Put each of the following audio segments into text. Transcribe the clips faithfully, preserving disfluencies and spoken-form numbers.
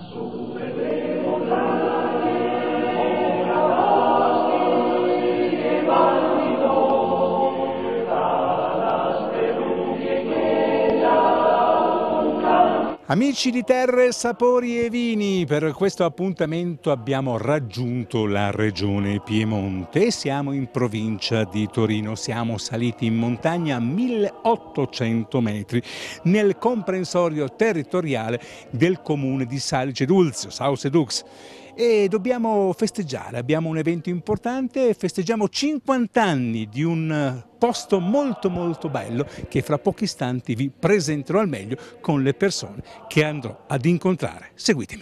Amici di Terre, Sapori e Vini, per questo appuntamento abbiamo raggiunto la regione Piemonte e siamo in provincia di Torino. Siamo saliti in montagna a milleottocento metri nel comprensorio territoriale del comune di Salice d'Ulzio, Sausedux. E dobbiamo festeggiare, abbiamo un evento importante, festeggiamo cinquanta anni di un posto molto molto bello che fra pochi istanti vi presenterò al meglio con le persone che andrò ad incontrare. Seguitemi.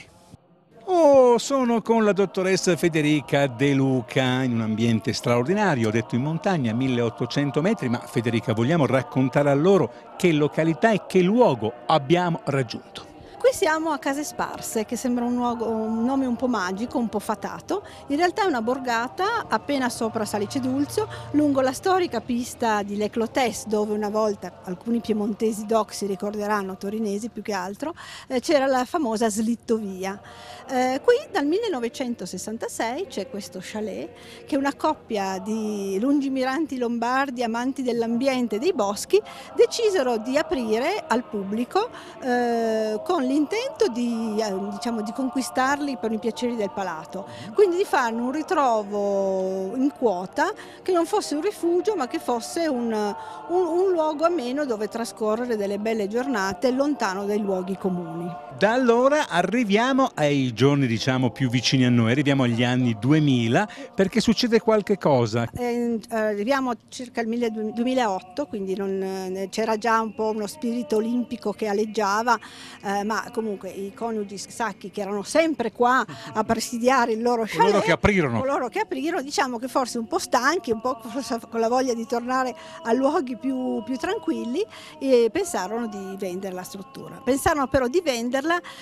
Oh, sono con la dottoressa Federica De Luca in un ambiente straordinario, ho detto in montagna, milleottocento metri, ma Federica, vogliamo raccontare a loro che località e che luogo abbiamo raggiunto? Qui siamo a Case Sparse, che sembra un, luogo, un nome un po' magico, un po' fatato. In realtà è una borgata appena sopra Salice d'Ulzio, lungo la storica pista di Le Clotes, dove una volta alcuni piemontesi doc si ricorderanno, torinesi più che altro, eh, c'era la famosa slittovia. Eh, qui dal millenovecentosessantasei c'è questo chalet che una coppia di lungimiranti lombardi amanti dell'ambiente e dei boschi decisero di aprire al pubblico eh, con l'intento di, eh, diciamo, di conquistarli per i piaceri del palato, quindi di farne un ritrovo in quota che non fosse un rifugio ma che fosse un, un, un luogo ameno dove trascorrere delle belle giornate lontano dai luoghi comuni. Da allora arriviamo ai giorni diciamo più vicini a noi, arriviamo agli anni duemila perché succede qualche cosa. Eh, arriviamo circa al duemilaotto, quindi eh, c'era già un po' uno spirito olimpico che aleggiava, eh, ma comunque i coniugi Sacchi, che erano sempre qua a presidiare il loro chalet, coloro che aprirono, coloro che aprirono, diciamo che forse un po' stanchi, un po' con la voglia di tornare a luoghi più, più tranquilli, e pensarono di vendere la struttura. Pensarono però di venderla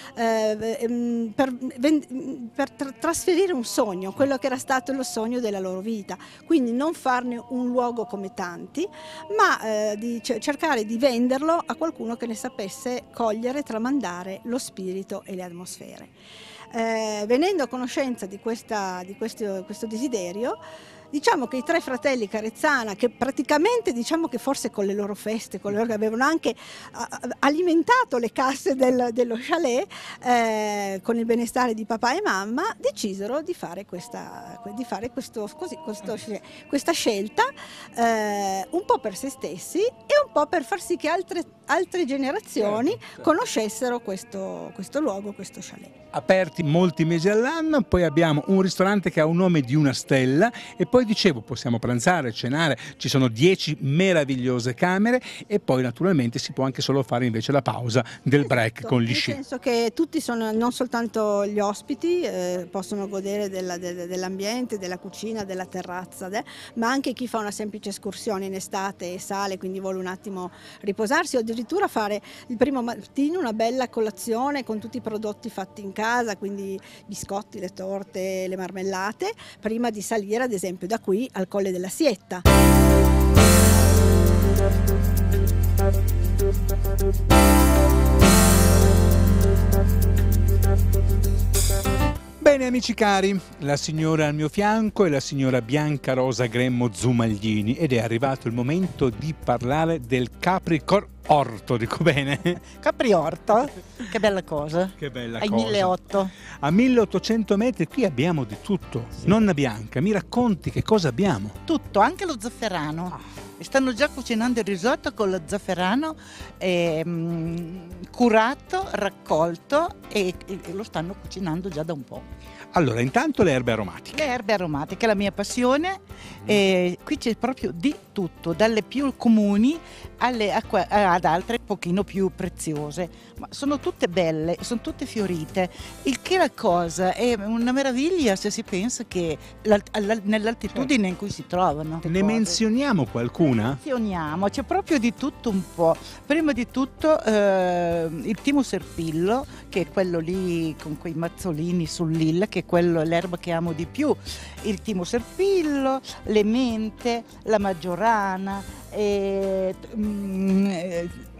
eh, per, per tra trasferire un sogno, quello che era stato il sogno della loro vita, quindi non farne un luogo come tanti, ma eh, di cercare di venderlo a qualcuno che ne sapesse cogliere e tramandare lo spirito e le atmosfere. Eh, venendo a conoscenza di, questa, di questo, questo desiderio, diciamo che i tre fratelli Carezzana, che praticamente diciamo che forse con le loro feste, con le loro, che avevano anche alimentato le casse del, dello chalet eh, con il benestare di papà e mamma, decisero di fare questa, di fare questo, così, questo, questa scelta eh, un po' per se stessi e un po' per far sì che altre, altre generazioni certo, certo. conoscessero questo, questo luogo, questo chalet. Aperti molti mesi all'anno, poi abbiamo un ristorante che ha un nome di una stella e poi dicevo possiamo pranzare, cenare, ci sono dieci meravigliose camere e poi naturalmente si può anche solo fare invece la pausa del break esatto, con gli sci. Nel senso che tutti sono, non soltanto gli ospiti eh, possono godere dell'ambiente, della cucina, della terrazza, de, ma anche chi fa una semplice escursione in estate e sale, quindi vuole un attimo riposarsi o addirittura fare il primo mattino una bella colazione con tutti i prodotti fatti in casa, quindi i biscotti, le torte, le marmellate, prima di salire ad esempio da qui al Colle della Sietta. Bene amici cari, la signora al mio fianco è la signora Bianca Rosa Gremmo Zumaglini ed è arrivato il momento di parlare del Capricorno Orto, dico bene? Capriorto, che bella cosa. Che bella Ai cosa. milleottocento. A milleottocento metri qui abbiamo di tutto. Sì. Nonna Bianca, mi racconti che cosa abbiamo? Tutto, anche lo zafferano. Ah. Stanno già cucinando il risotto con lo zafferano eh, curato, raccolto e, e lo stanno cucinando già da un po'. Allora, intanto le erbe aromatiche. Le erbe aromatiche, la mia passione. Eh, qui c'è proprio di tutto, dalle più comuni alle, ad altre un pochino più preziose, ma sono tutte belle, sono tutte fiorite, il che la cosa è una meraviglia se si pensa che nell'altitudine in cui si trovano. Ne cose. menzioniamo qualcuna? Menzioniamo, c'è proprio di tutto un po'. Prima di tutto eh, il timo serpillo, che è quello lì con quei mazzolini sull'illa, che è quello, l'erba che amo di più, il timo serpillo, le mente, la maggiorana, e, mm,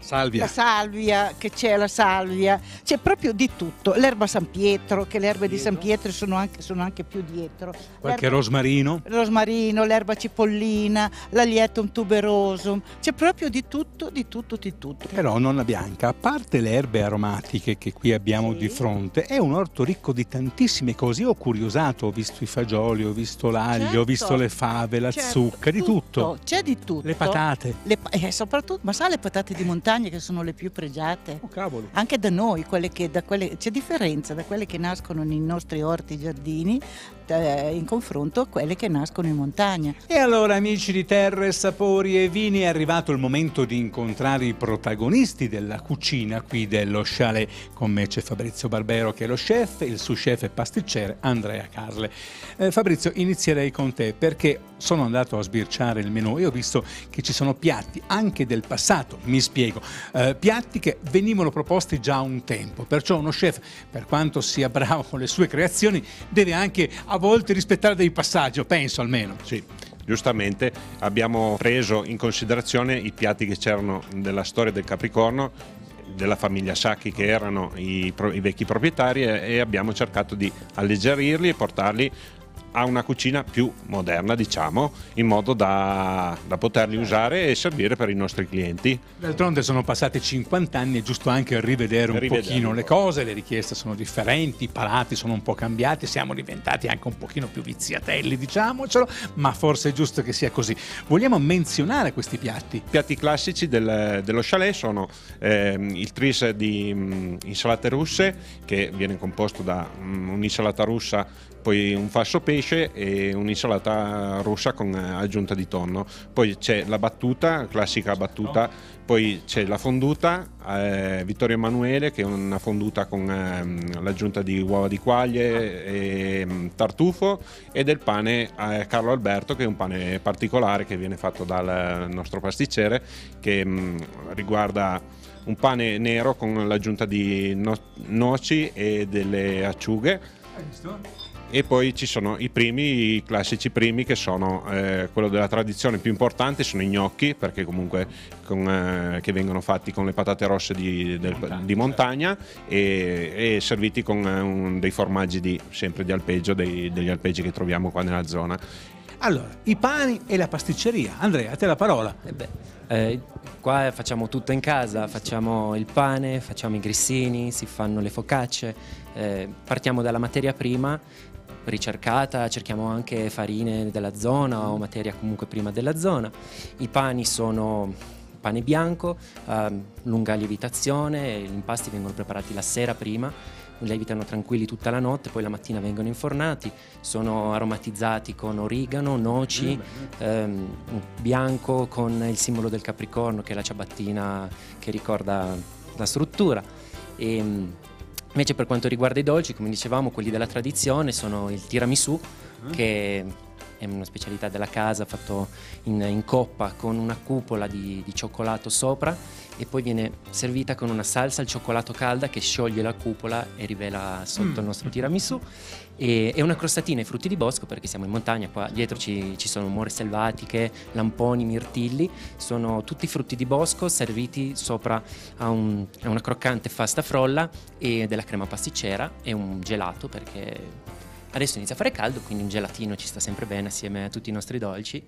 Salvia. La salvia, che c'è la salvia, c'è proprio di tutto. L'erba San Pietro, che le erbe di San Pietro sono anche, sono anche più dietro. Qualche L'erba- rosmarino. Rosmarino, l'erba cipollina, l'alietum tuberosum, c'è proprio di tutto, di tutto, di tutto. Però, nonna Bianca, a parte le erbe aromatiche che qui abbiamo Sì. di fronte, è un orto ricco di tantissime cose. Io ho curiosato, ho visto i fagioli, ho visto l'aglio, Certo. ho visto le fave, la Certo, zucca, di tutto. C'è di tutto. Le patate. Le pa- eh, soprattutto, ma sa le patate di montagna che sono le più pregiate? Oh, cavolo. Anche da noi, quelle che, da quelle, c'è differenza da quelle che nascono nei nostri orti e giardini eh, in confronto a quelle che nascono in montagna. E allora, amici di Terre, Sapori e Vini, è arrivato il momento di incontrare i protagonisti della cucina qui dello chalet. Con me c'è Fabrizio Barbero, che è lo chef, il sous chef e pasticcere Andrea Carle. Eh, Fabrizio, inizierei con te perché sono andato a sbirciare il menù e ho visto che ci sono piatti anche del passato, mi spiego, eh, piatti che venivano proposti già un tempo, perciò uno chef, per quanto sia bravo con le sue creazioni, deve anche a volte rispettare dei passaggi, penso almeno. Sì, giustamente abbiamo preso in considerazione i piatti che c'erano nella storia del Capricorno, della famiglia Sacchi, che erano i, i vecchi proprietari, e, e abbiamo cercato di alleggerirli e portarli a una cucina più moderna, diciamo, in modo da, da poterli usare e servire per i nostri clienti. D'altronde sono passati cinquanta anni, è giusto anche rivedere un Rivedere pochino un le po'. cose, le richieste sono differenti, i palati sono un po' cambiati, siamo diventati anche un pochino più viziatelli, diciamocelo, ma forse è giusto che sia così. Vogliamo menzionare questi piatti? I piatti classici del, dello chalet sono ehm, il tris di mh, insalate russe, che viene composto da mh, un'insalata russa, poi un falso pesce e un'insalata russa con aggiunta di tonno. Poi c'è la battuta, classica battuta, poi c'è la fonduta, eh, Vittorio Emanuele, che è una fonduta con eh, l'aggiunta di uova di quaglie e mh, tartufo, e del pane eh, Carlo Alberto, che è un pane particolare che viene fatto dal nostro pasticcere, che mh, riguarda un pane nero con l'aggiunta di no- noci e delle acciughe. Hai visto? E poi ci sono i primi, i classici primi, che sono eh, quello della tradizione più importante, sono i gnocchi, perché comunque con, eh, che vengono fatti con le patate rosse di, del, montagna, di montagna e, e serviti con eh, un, dei formaggi di, sempre di alpeggio, dei, degli alpeggi che troviamo qua nella zona. Allora, i pani e la pasticceria. Andrea, a te la parola. Eh beh, eh, qua facciamo tutto in casa, facciamo il pane, facciamo i grissini, si fanno le focacce, eh, partiamo dalla materia prima ricercata, cerchiamo anche farine della zona o materia comunque prima della zona. I pani sono pane bianco, eh, lunga lievitazione, gli impasti vengono preparati la sera prima, lievitano tranquilli tutta la notte, poi la mattina vengono infornati, sono aromatizzati con origano, noci, ehm, bianco con il simbolo del Capricorno, che è la ciabattina che ricorda la struttura. E, invece per quanto riguarda i dolci, come dicevamo, quelli della tradizione sono il tiramisù, che è una specialità della casa, fatto in, in coppa con una cupola di, di cioccolato sopra, e poi viene servita con una salsa al cioccolato calda che scioglie la cupola e rivela sotto mm. il nostro tiramisù. E, e una crostatina ai frutti di bosco, perché siamo in montagna, qua dietro ci, ci sono more selvatiche, lamponi, mirtilli, sono tutti frutti di bosco serviti sopra a, un, a una croccante pasta frolla e della crema pasticcera e un gelato, perché adesso inizia a fare caldo, quindi un gelatino ci sta sempre bene assieme a tutti i nostri dolci.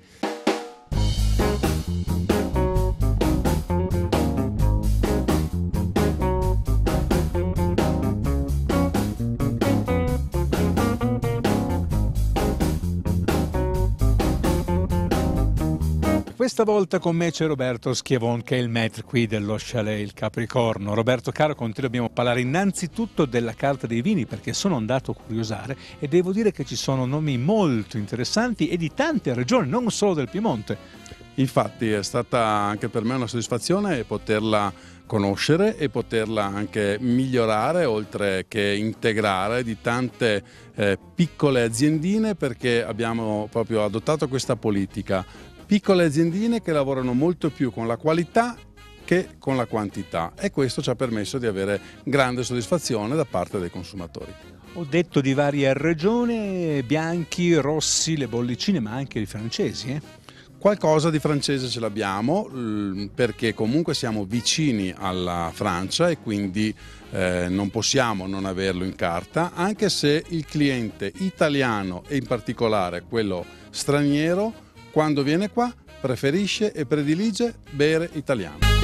Questa volta con me c'è Roberto Schiavon, che è il maître qui dello chalet Il Capricorno. Roberto caro, con te dobbiamo parlare innanzitutto della carta dei vini, perché sono andato a curiosare e devo dire che ci sono nomi molto interessanti e di tante regioni, non solo del Piemonte. Infatti è stata anche per me una soddisfazione poterla conoscere e poterla anche migliorare, oltre che integrare, di tante eh, piccole aziendine, perché abbiamo proprio adottato questa politica. Piccole aziendine che lavorano molto più con la qualità che con la quantità, e questo ci ha permesso di avere grande soddisfazione da parte dei consumatori. Ho detto di varie regioni, bianchi, rossi, le bollicine, ma anche i francesi, eh? Qualcosa di francese ce l'abbiamo, perché comunque siamo vicini alla Francia e quindi eh, non possiamo non averlo in carta, anche se il cliente italiano e in particolare quello straniero, quando viene qua preferisce e predilige bere italiano.